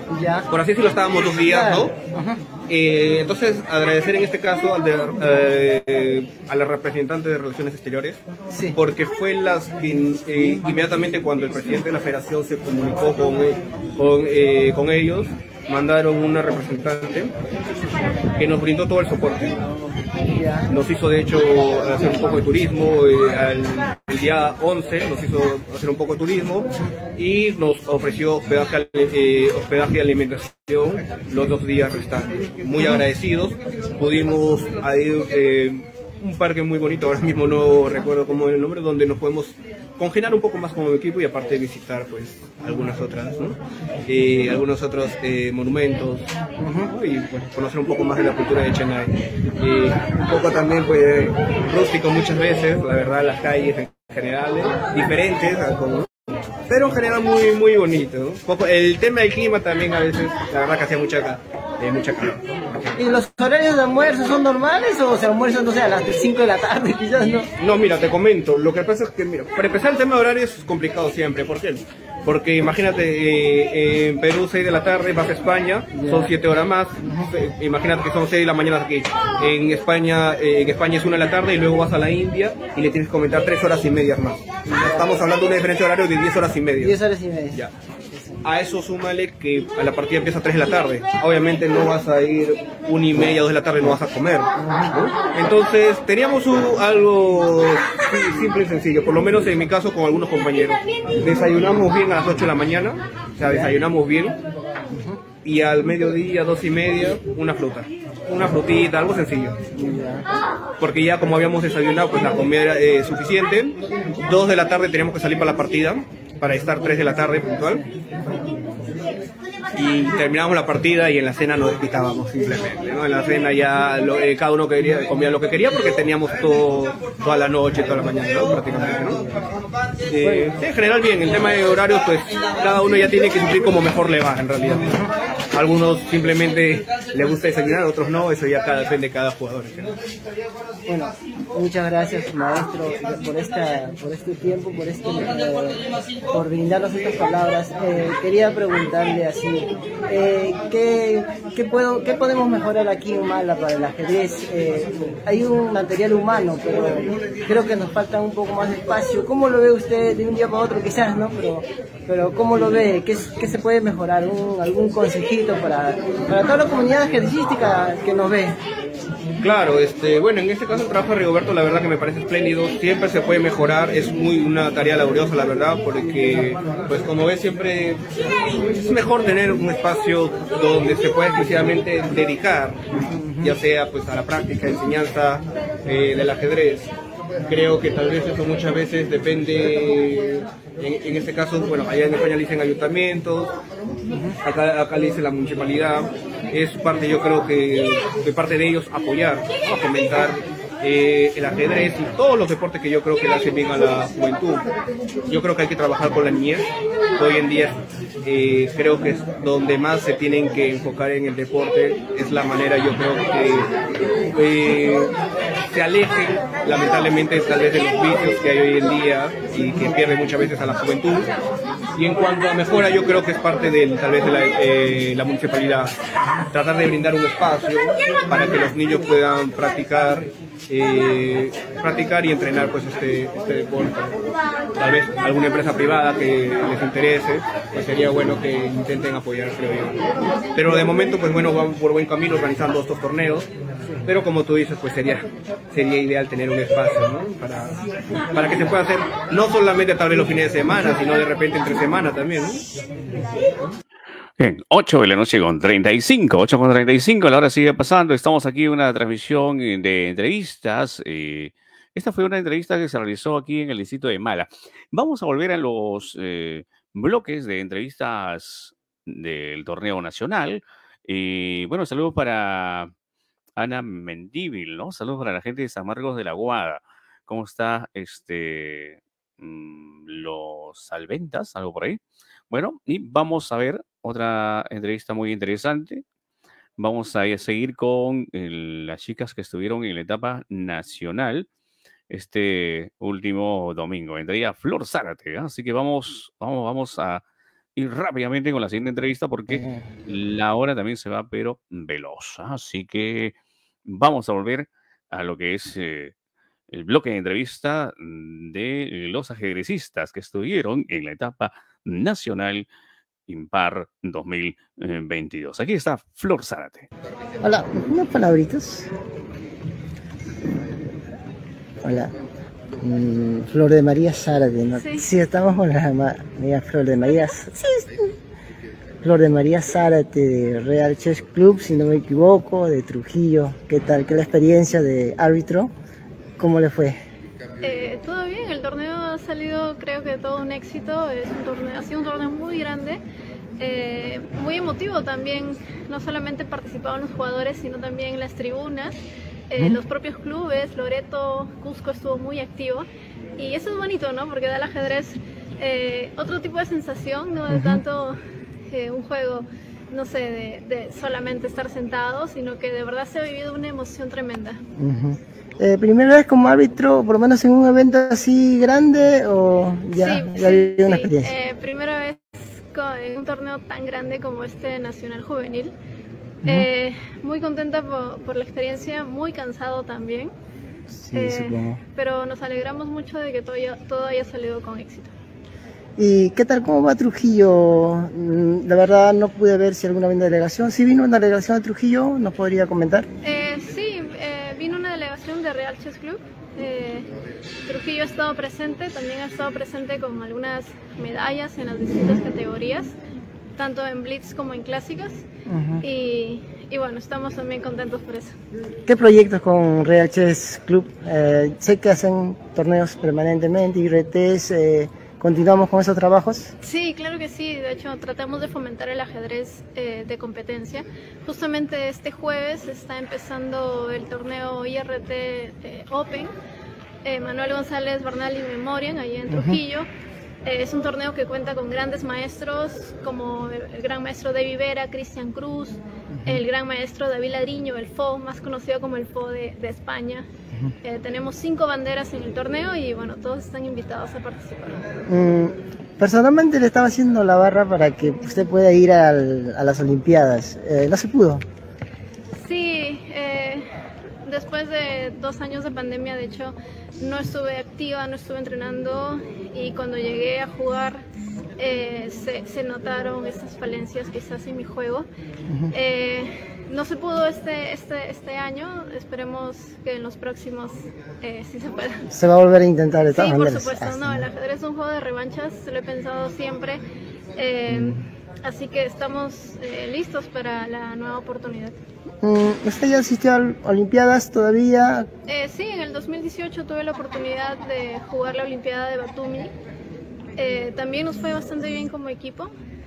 Ya. Por así decirlo, estábamos 2 días, ¿no? Ajá. Entonces, agradecer en este caso a la representante de Relaciones Exteriores, Sí. porque fue inmediatamente cuando el presidente de la federación se comunicó con ellos, mandaron una representante que nos brindó todo el soporte. Ya. Nos hizo de hecho hacer un poco de turismo, el día 11 nos hizo hacer un poco de turismo y nos ofreció hospedaje y alimentación los 2 días restantes. Muy agradecidos, pudimos ir un parque muy bonito, ahora mismo no recuerdo cómo es el nombre, donde nos podemos congelar un poco más como equipo y aparte visitar pues algunas otras, ¿no? Algunos otros monumentos, ¿no? Y pues, conocer un poco más de la cultura de Chennai. Un poco también pues rústico muchas veces, la verdad las calles en general diferentes, pero en general muy bonito, ¿no? El tema del clima también a veces, la verdad que hacía mucha calor. ¿Y los horarios de almuerzo son normales o se almuerzan, no sé, a las 5 de la tarde quizás, no? No, mira, te comento, lo que pasa es que, mira, para empezar el tema de horarios es complicado siempre, ¿por qué? Porque imagínate, en Perú 6 de la tarde vas a España, son 7 horas más, imagínate que son 6 de la mañana aquí, en España es 1 de la tarde y luego vas a la India y le tienes que comentar 3 horas y media más. Estamos hablando de una diferencia de horario de 10 horas y media. 10 horas y media. Ya. A eso súmale que la partida empieza a 3 de la tarde. Obviamente no vas a ir 1:30, 2 de la tarde, no vas a comer, ¿no? Entonces teníamos algo simple y sencillo, por lo menos en mi caso con algunos compañeros. Desayunamos bien a las 8 de la mañana, o sea, desayunamos bien. Y al mediodía, 2:30, una frutita, algo sencillo. Porque ya como habíamos desayunado, pues la comida era suficiente. 2 de la tarde teníamos que salir para la partida, para estar 3 de la tarde puntual. Y terminamos la partida y en la cena nos desquitábamos simplemente, ¿no? En la cena ya cada uno comía lo que quería porque teníamos toda la noche, toda la mañana, ¿no? Prácticamente, ¿no? Sí, en general bien, el tema de horarios pues cada uno ya tiene que cumplir como mejor le va en realidad. Algunos simplemente les gusta desayunar, otros no, eso ya depende de cada jugador. ¿No? Bueno, muchas gracias maestro por este tiempo, por brindarnos estas palabras. Quería preguntarle así, ¿qué podemos mejorar aquí en Mala para el ajedrez? Hay un material humano, pero creo que nos falta un poco más de espacio. ¿Cómo lo ve usted de un día para otro quizás, no? Pero ¿cómo lo ve? ¿Qué se puede mejorar? ¿Algún consejito para toda la comunidad ajedrecística que nos ve? Claro, bueno, en este caso el trabajo de Rigoberto la verdad que me parece espléndido, siempre se puede mejorar, es una tarea laboriosa la verdad, porque pues como ves siempre es mejor tener un espacio donde se pueda exclusivamente dedicar, ya sea pues a la práctica, enseñanza del ajedrez. Creo que tal vez eso muchas veces depende, en este caso, bueno, allá en España le dicen ayuntamientos, acá le dice la municipalidad, es parte, yo creo que de parte de ellos apoyar, ¿no? A fomentar el ajedrez y todos los deportes que yo creo que le hacen bien a la juventud. Yo creo que hay que trabajar con la niñez. Hoy en día creo que es donde más se tienen que enfocar en el deporte, es la manera, yo creo que se alejen lamentablemente tal vez de los vicios que hay hoy en día y que pierden muchas veces a la juventud. Y en cuanto a mejora, yo creo que es parte tal vez de la municipalidad, tratar de brindar un espacio para que los niños puedan practicar y entrenar pues este deporte. Tal vez alguna empresa privada que les interese, pues sería bueno que intenten apoyar, creo yo. Pero de momento, pues bueno, vamos por buen camino organizando estos torneos. Pero como tú dices, pues sería ideal tener un espacio, ¿no? Para que se pueda hacer no solamente tal vez los fines de semana, sino de repente entre semana también, ¿no? Bien, 8 de la noche con 35, 8 con 35, la hora sigue pasando. Estamos aquí en una transmisión de entrevistas. Esta fue una entrevista que se realizó aquí en el distrito de Mala. Vamos a volver a los bloques de entrevistas del torneo nacional. Y bueno, saludos para Ana Mendívil, ¿no? Saludos para la gente de San Marcos de la Guada. ¿Cómo está los Salventas? Algo por ahí. Bueno, y vamos a ver otra entrevista muy interesante. Vamos a seguir con las chicas que estuvieron en la etapa nacional este último domingo. Vendría Flor Zárate, ¿eh? Así que vamos a ir rápidamente con la siguiente entrevista porque la hora también se va, pero veloz. Así que vamos a volver a lo que es el bloque de entrevista de los ajedrecistas que estuvieron en la etapa nacional Impar 2022. Aquí está Flor Zárate. Hola, unas palabritas. Hola. Flor de María Zárate, ¿no? Sí, estamos con la amiga Flor de María. Sí, Flor de María Zárate de Real Chess Club, si no me equivoco, de Trujillo. ¿Qué tal? ¿Qué es la experiencia de árbitro? ¿Cómo le fue? Todo bien, el torneo ha salido, creo que todo un éxito. Ha sido un torneo muy grande, muy emotivo también. No solamente participaban los jugadores, sino también las tribunas. Los propios clubes, Loreto, Cusco estuvo muy activo y eso es bonito, ¿no? Porque da al ajedrez otro tipo de sensación, no de tanto un juego, no sé, de solamente estar sentado, sino que de verdad se ha vivido una emoción tremenda. ¿Primera vez como árbitro, por lo menos en un evento así grande o ya había una experiencia? Primera vez en un torneo tan grande como este Nacional Juvenil. Muy contenta por la experiencia, muy cansado también, pero nos alegramos mucho de que todo haya salido con éxito. ¿Y qué tal, cómo va Trujillo? La verdad no pude ver si alguna vez una delegación. ¿Sí vino una delegación de Trujillo? ¿Nos podría comentar? Sí, vino una delegación de Real Chess Club. Trujillo ha estado presente, también ha estado presente con algunas medallas en las distintas categorías, tanto en Blitz como en clásicas. Y bueno, estamos también contentos por eso. ¿Qué proyectos con Real Chess Club? Sé que hacen torneos permanentemente, IRTs, ¿continuamos con esos trabajos? Sí, claro que sí. De hecho, tratamos de fomentar el ajedrez de competencia. Justamente este jueves está empezando el torneo IRT Open, Manuel González Bernal y Memoriam, allí en Trujillo. Es un torneo que cuenta con grandes maestros como el gran maestro David Vera, Cristian Cruz, el gran maestro David Ladriño, el FO, más conocido como el FO de España. Tenemos 5 banderas en el torneo y bueno, todos están invitados a participar. Personalmente le estaba haciendo la barra para que usted pueda ir a las Olimpiadas. ¿No se pudo? Sí, después de 2 años de pandemia, de hecho, no estuve activa, no estuve entrenando y cuando llegué a jugar se notaron estas falencias quizás en mi juego. No se pudo este año, esperemos que en los próximos sí se pueda. ¿Se va a volver a intentar de todas maneras? Sí, por supuesto, no, el ajedrez es un juego de revanchas, lo he pensado siempre, así que estamos listos para la nueva oportunidad. ¿Usted ya asistió a Olimpiadas todavía? Sí, en el 2018 tuve la oportunidad de jugar la Olimpiada de Batumi. También nos fue bastante bien como equipo.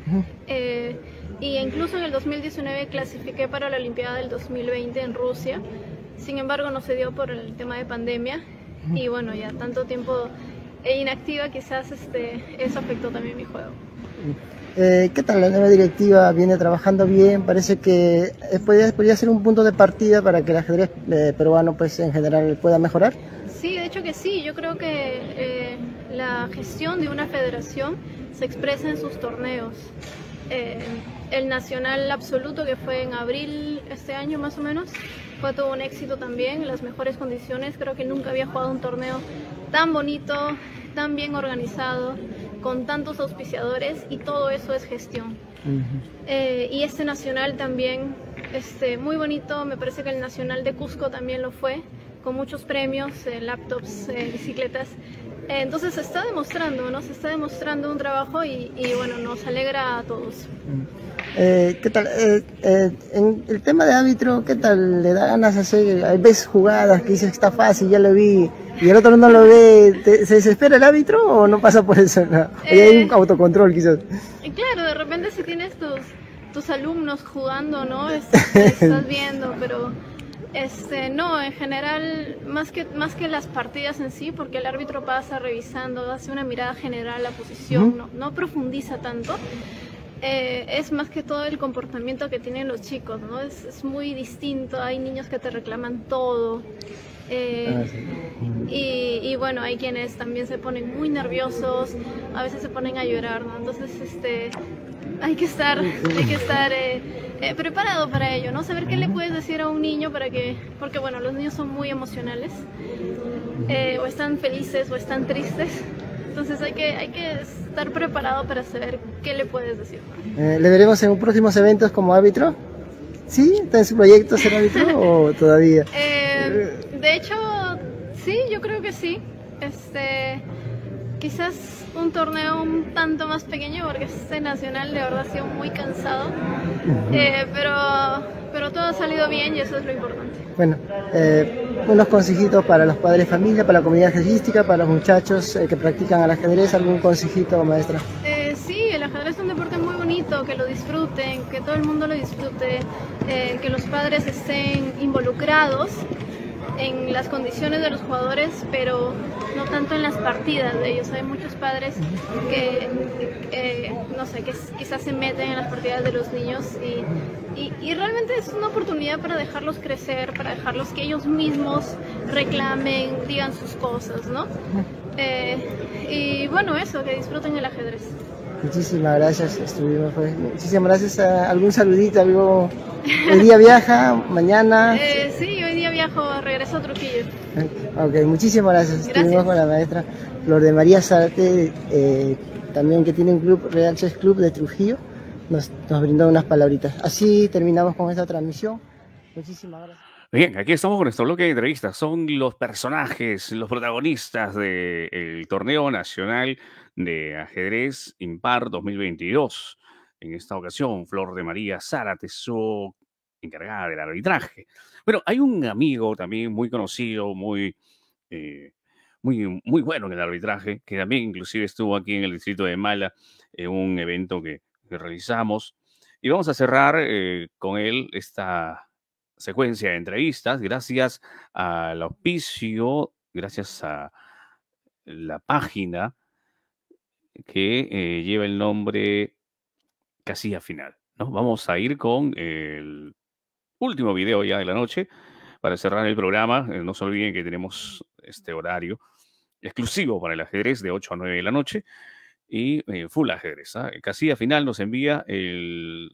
Y incluso en el 2019 clasifiqué para la Olimpiada del 2020 en Rusia. Sin embargo, no se dio por el tema de pandemia. Y bueno, ya tanto tiempo inactiva, quizás eso afectó también mi juego. ¿Qué tal la nueva directiva? ¿Viene trabajando bien? Parece que podría ser un punto de partida para que el ajedrez peruano pues, en general pueda mejorar. Sí, de hecho que sí. Yo creo que la gestión de una federación se expresa en sus torneos. El Nacional Absoluto, que fue en abril este año más o menos, fue todo un éxito también, en las mejores condiciones. Creo que nunca había jugado un torneo tan bonito, tan bien organizado, con tantos auspiciadores, y todo eso es gestión. Y este Nacional también, muy bonito. Me parece que el Nacional de Cusco también lo fue, con muchos premios, laptops, bicicletas. Entonces se está demostrando, ¿no? Se está demostrando un trabajo y bueno, nos alegra a todos. ¿Qué tal? En el tema de árbitro, ¿qué tal? ¿Le da ganas de hacer? Hay veces jugadas que dices que está fácil, ya lo vi, y el otro no lo ve. ¿Se desespera el árbitro o no pasa por eso? ¿No? Hay un autocontrol quizás. Claro, de repente si tienes tus alumnos jugando, ¿no? Estás viendo, pero... no, en general, más que las partidas en sí, porque el árbitro pasa revisando, hace una mirada general a la posición, no profundiza tanto. Es más que todo el comportamiento que tienen los chicos, ¿no? Es muy distinto. Hay niños que te reclaman todo, Y bueno, hay quienes también se ponen muy nerviosos, a veces se ponen a llorar, ¿no? Entonces hay que estar preparado para ello, ¿no? Saber qué le puedes decir a un niño porque bueno, los niños son muy emocionales, o están felices o están tristes. Entonces hay que estar preparado para saber qué le puedes decir. ¿Le veremos en próximos eventos como árbitro? ¿Sí? ¿Está en su proyecto ser árbitro o todavía? De hecho, sí, yo creo que sí. Quizás un torneo un tanto más pequeño, porque este nacional de verdad ha sido muy cansado. Pero todo ha salido bien y eso es lo importante. Bueno, unos consejitos para los padres de familia, para la comunidad ajedrecística, para los muchachos que practican al ajedrez. ¿Algún consejito, maestra? Sí, el ajedrez es un deporte muy bonito, que lo disfruten, que todo el mundo lo disfrute, que los padres estén involucrados en las condiciones de los jugadores, pero no tanto en las partidas de ellos. Hay muchos padres que no sé, que quizás se meten en las partidas de los niños y realmente es una oportunidad para dejarlos crecer, para dejarlos que ellos mismos reclamen, digan sus cosas, ¿no? Y bueno, eso, que disfruten el ajedrez. Muchísimas gracias, muchísimas gracias. ¿Algún saludito? ¿Algo? ¿Hoy día viaja? ¿Mañana? Sí, hoy día viajo, regreso a Trujillo. Ok, muchísimas gracias. Estuvimos con la maestra Flor de María Zárate, también que tiene un club, Real Chess Club de Trujillo, nos brindó unas palabritas. Así terminamos con esta transmisión. Muchísimas gracias. Bien, aquí estamos con nuestro bloque de entrevistas. Son los personajes, los protagonistas del Torneo Nacional de Ajedrez Impar 2022. En esta ocasión, Flor de María Zárate, su encargada del arbitraje. Bueno, hay un amigo también muy conocido, muy bueno en el arbitraje, que también inclusive estuvo aquí en el distrito de Mala en un evento que realizamos. Y vamos a cerrar con él esta secuencia de entrevistas gracias al auspicio, gracias a la página que lleva el nombre Casilla Final, ¿no? Vamos a ir con el último video ya de la noche para cerrar el programa. No se olviden que tenemos este horario exclusivo para el ajedrez de 8 a 9 de la noche y full ajedrez, ¿eh? Casilla Final nos envía el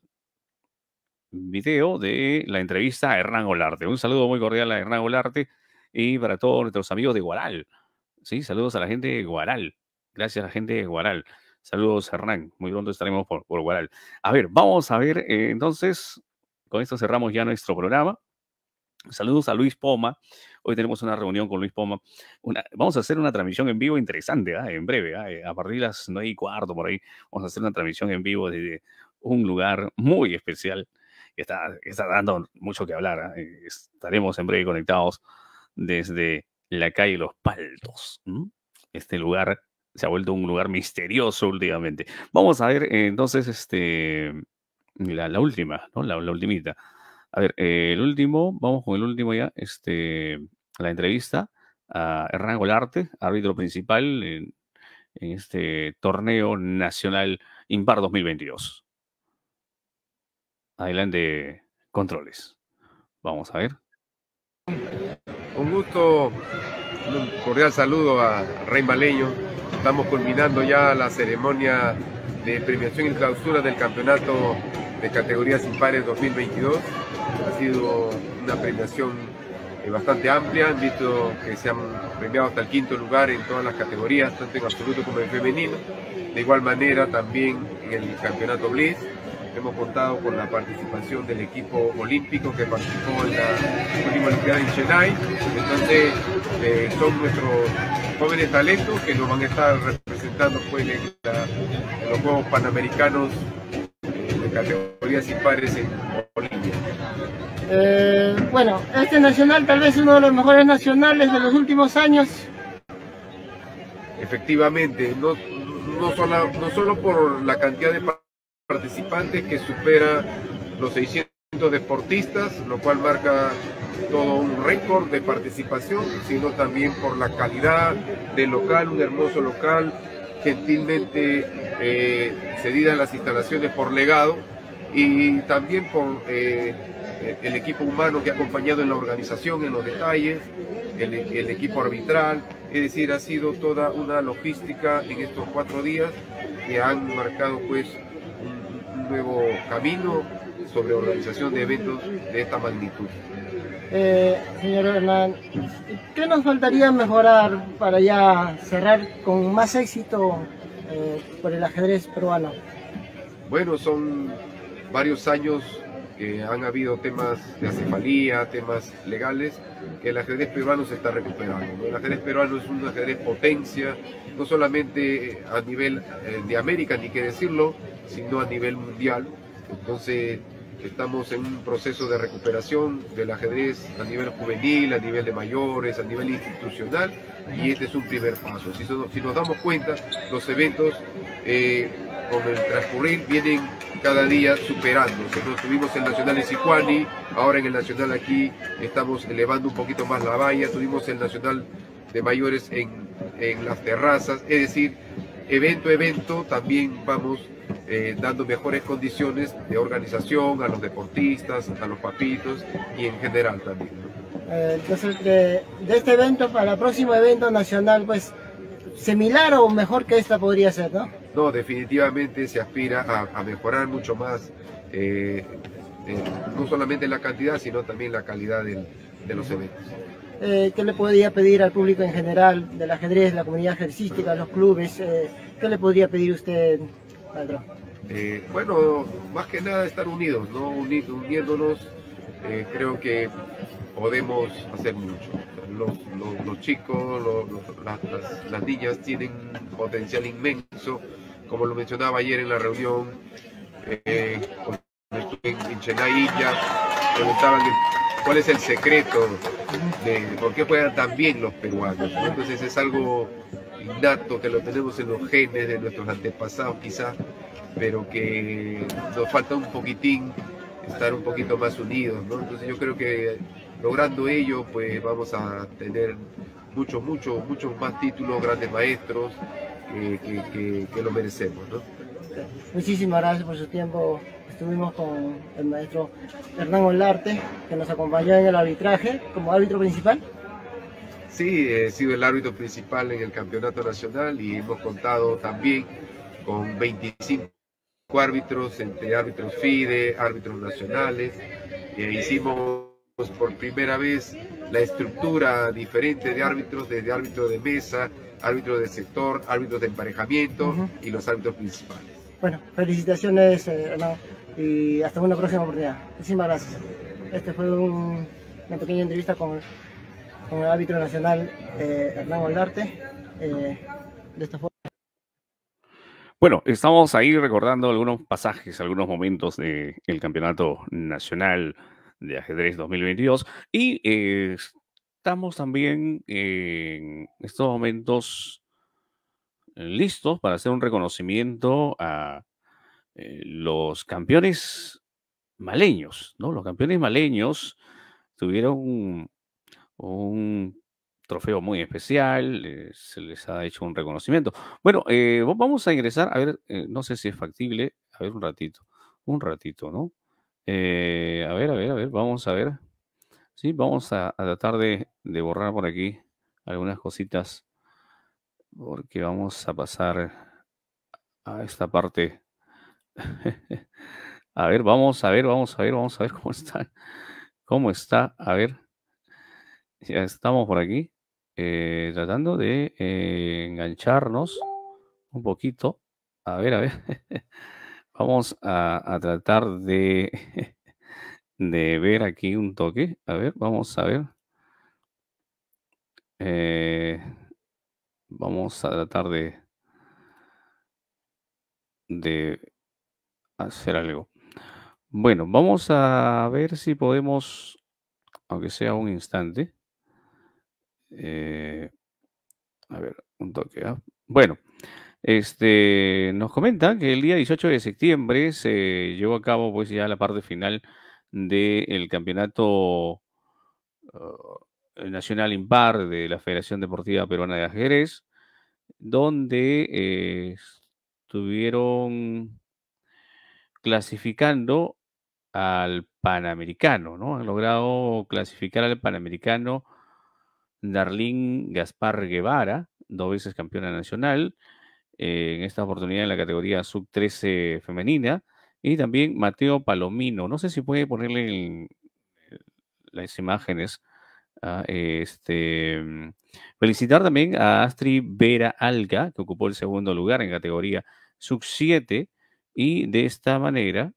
video de la entrevista a Hernán Olarte. Un saludo muy cordial a Hernán Olarte y para todos nuestros amigos de Guaral. Sí, saludos a la gente de Guaral. Gracias a la gente de Guaral. Saludos, Hernán. Muy pronto estaremos por Guaral. A ver, vamos a ver, entonces, con esto cerramos ya nuestro programa. Saludos a Luis Poma. Hoy tenemos una reunión con Luis Poma. Vamos a hacer una transmisión en vivo interesante, en breve. A partir de las 9:15 por ahí, vamos a hacer una transmisión en vivo desde un lugar muy especial que está dando mucho que hablar. Estaremos en breve conectados desde la calle Los Paltos. Este lugar se ha vuelto un lugar misterioso últimamente. Vamos a ver entonces la última, ¿no? La ultimita. A ver, el último, vamos con el último ya, la entrevista a Hernán Olarte, árbitro principal en este torneo nacional Impar 2022. Adelante, controles. Vamos a ver. Un gusto, un cordial saludo a Rey Maleño. Estamos culminando ya la ceremonia de premiación y clausura del campeonato de categorías impares 2022. Ha sido una premiación bastante amplia. Han visto que se han premiado hasta el 5º lugar en todas las categorías, tanto en absoluto como en femenino. De igual manera también en el campeonato Blitz. Hemos contado con la participación del equipo olímpico que participó en la última Olimpiada en Chennai. Entonces son nuestros jóvenes talentos que nos van a estar representando pues, en los Juegos Panamericanos de categorías impares en Bolivia. Bueno, este nacional tal vez uno de los mejores nacionales de los últimos años. Efectivamente, no solo por la cantidad de participantes que supera los 600 deportistas, lo cual marca todo un récord de participación, sino también por la calidad del local, un hermoso local, gentilmente cedida en las instalaciones por Legado, y también por el equipo humano que ha acompañado en la organización, en los detalles, el equipo arbitral. Es decir, ha sido toda una logística en estos 4 días que han marcado pues un nuevo camino sobre organización de eventos de esta magnitud. Señor Hernán, ¿qué nos faltaría mejorar para ya cerrar con más éxito por el ajedrez peruano? Bueno, son varios años que han habido temas de acefalía, temas legales, que el ajedrez peruano se está recuperando, ¿no? El ajedrez peruano es un ajedrez potencia, no solamente a nivel de América, ni que decirlo, sino a nivel mundial. Entonces, estamos en un proceso de recuperación del ajedrez a nivel juvenil, a nivel de mayores, a nivel institucional, y este es un primer paso. Si nos damos cuenta, los eventos con el transcurrir vienen cada día superándose. Tuvimos el Nacional en Sicuani, ahora en el Nacional aquí estamos elevando un poquito más la valla, tuvimos el Nacional de mayores en las terrazas, es decir, evento a evento también vamos dando mejores condiciones de organización a los deportistas, a los papitos y en general también, ¿no? Entonces, de este evento para el próximo evento nacional, pues, similar o mejor que esta podría ser, ¿no? No, definitivamente se aspira a mejorar mucho más, no solamente la cantidad, sino también la calidad de los eventos. ¿Qué le podría pedir al público en general del ajedrez, la comunidad ajedrecística, los clubes? ¿Qué le podría pedir usted, maestro? Bueno, más que nada estar unidos, ¿no? Uniéndonos, creo que podemos hacer mucho. Los chicos, las niñas tienen un potencial inmenso, como lo mencionaba ayer en la reunión, cuando estuve en Chennai, India, preguntaban cuál es el secreto de por qué juegan tan bien los peruanos, ¿no? Entonces es algo innato que lo tenemos en los genes de nuestros antepasados quizás, pero que nos falta un poquitín estar un poquito más unidos, ¿no? Entonces yo creo que logrando ello pues vamos a tener muchos más títulos, grandes maestros que lo merecemos, ¿no? Muchísimas gracias por su tiempo. Estuvimos con el maestro Hernán Olarte, que nos acompañó en el arbitraje como árbitro principal. Sí, he sido el árbitro principal en el campeonato nacional y hemos contado también con 25 árbitros, entre árbitros FIDE, árbitros nacionales. Hicimos por primera vez la estructura diferente de árbitros, desde árbitro de mesa, árbitro de sector, árbitros de emparejamiento y los árbitros principales. Bueno, felicitaciones, Hernán, y hasta una próxima oportunidad. Muchísimas gracias. Este fue una pequeña entrevista con el árbitro nacional Hernán Olarte. De esta forma. Bueno, estamos ahí recordando algunos pasajes, algunos momentos del Campeonato Nacional de Ajedrez 2022 y estamos también en estos momentos listos para hacer un reconocimiento a los campeones maleños, ¿no? Los campeones maleños tuvieron un trofeo muy especial, se les ha hecho un reconocimiento. Bueno, vamos a ingresar, a ver, no sé si es factible, a ver un ratito, ¿no? A ver, vamos a ver. Sí, vamos a tratar de borrar por aquí algunas cositas, porque vamos a pasar a esta parte. A ver, vamos a ver cómo está, a ver, ya estamos por aquí, tratando de engancharnos un poquito, a ver, vamos a tratar de, de ver aquí un toque, a ver, vamos a ver, vamos a tratar de hacer algo. Bueno, vamos a ver si podemos, aunque sea un instante. A ver, un toque. Bueno, nos comenta que el día 18 de septiembre se llevó a cabo pues ya la parte final del campeonato nacional impar de la Federación Deportiva Peruana de Ajedrez, donde estuvieron clasificando al Panamericano, ¿no? Han logrado clasificar al Panamericano Darlene Gaspar Guevara, 2 veces campeona nacional, en esta oportunidad en la categoría sub-13 femenina, y también Mateo Palomino. No sé si puede ponerle las imágenes. Felicitar también a Astrid Vera Alga, que ocupó el segundo lugar en categoría sub-7, y de esta manera,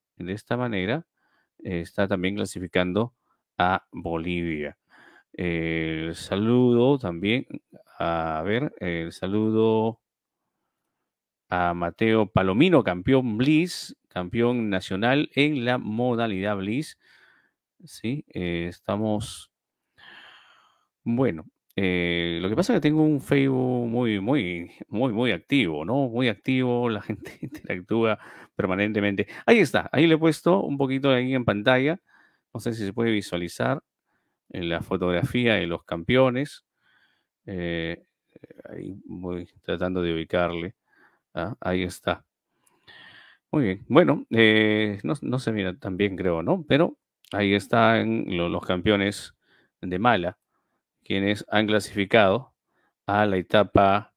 está también clasificando a Bolivia. El saludo también, el saludo a Mateo Palomino, campeón Bliss, campeón nacional en la modalidad Bliss. Sí, estamos. Bueno, lo que pasa es que tengo un Facebook muy activo, ¿no? Muy activo, la gente interactúa permanentemente. Ahí está, ahí le he puesto un poquito ahí en pantalla. No sé si se puede visualizar en la fotografía de los campeones. Eh, Ahí voy tratando de ubicarle. Ahí está. Muy bien. Bueno, no se mira tan bien, creo, ¿no? Pero ahí están los campeones de Mala, quienes han clasificado a la etapa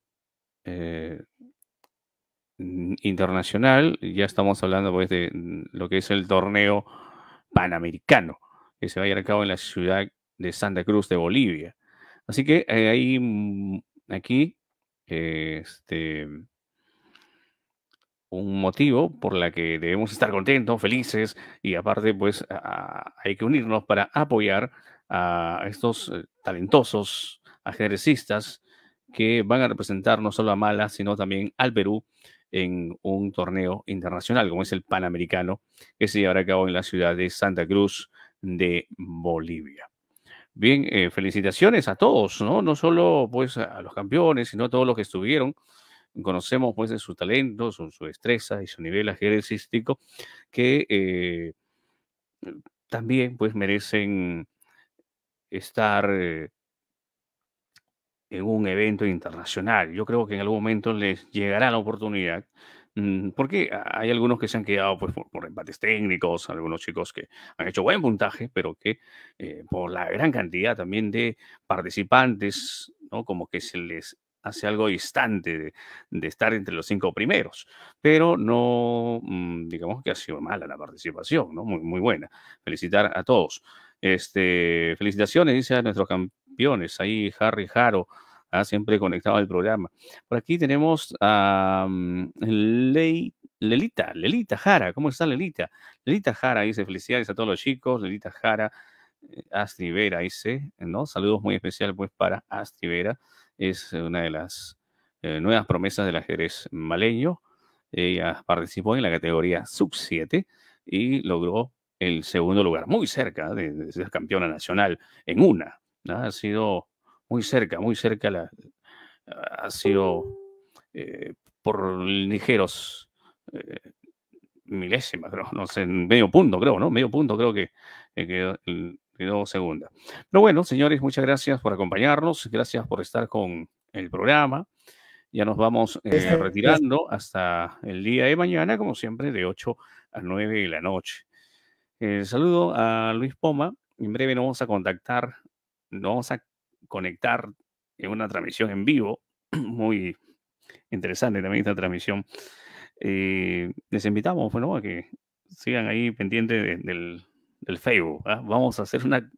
internacional. Ya estamos hablando pues de lo que es el torneo panamericano, que se va a llevar a cabo en la ciudad de Santa Cruz de Bolivia. Así que hay aquí un motivo por la que debemos estar contentos, felices, y aparte pues hay que unirnos para apoyar a estos talentosos ajedrecistas que van a representar no solo a Mala, sino también al Perú en un torneo internacional, como es el Panamericano, que se llevará a cabo en la ciudad de Santa Cruz de Bolivia. Bien, felicitaciones a todos, ¿no? No solo pues a los campeones, sino a todos los que estuvieron. Conocemos pues de su talento, su destreza y su nivel ajedrecístico, que también pues merecen estar en un evento internacional. Yo creo que en algún momento les llegará la oportunidad, porque hay algunos que se han quedado pues, por empates técnicos, algunos chicos que han hecho buen puntaje, pero que por la gran cantidad también de participantes, ¿no? Como que se les hace algo distante de estar entre los 5 primeros, pero no, digamos que ha sido mala la participación, ¿no? Muy buena. Felicitar a todos. Felicitaciones, dice a nuestros campeones, ahí Harry Jaro, siempre conectado al programa. Por aquí tenemos a Lelita Jara. ¿Cómo está Lelita? Lelita Jara dice, felicidades a todos los chicos. Lelita Jara, Astrid Vera dice, ¿no? Saludos muy especial pues para Astrid Vera. Es una de las nuevas promesas del ajedrez maleño. Ella participó en la categoría sub-7 y logró el segundo lugar, muy cerca de ser campeona nacional en una, ¿no? Ha sido muy cerca, ha sido por ligeros milésimas, creo, no sé, medio punto, creo, ¿no? Medio punto, creo que quedó segunda. Pero bueno, señores, muchas gracias por acompañarnos, gracias por estar con el programa. Ya nos vamos retirando hasta el día de mañana, como siempre, de 8 a 9 de la noche. Saludo a Luis Poma. En breve nos vamos a conectar en una transmisión en vivo. Muy interesante también esta transmisión. Les invitamos, bueno, a que sigan ahí pendientes del Facebook. Vamos a hacer una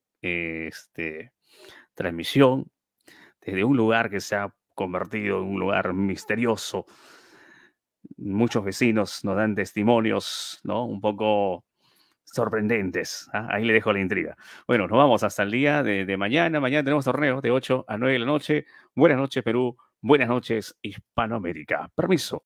transmisión desde un lugar que se ha convertido en un lugar misterioso. Muchos vecinos nos dan testimonios, ¿no? Un poco sorprendentes. Ahí le dejo la intriga. Bueno, nos vamos hasta el día de mañana. Mañana tenemos torneo de 8 a 9 de la noche. Buenas noches, Perú. Buenas noches, Hispanoamérica. Permiso.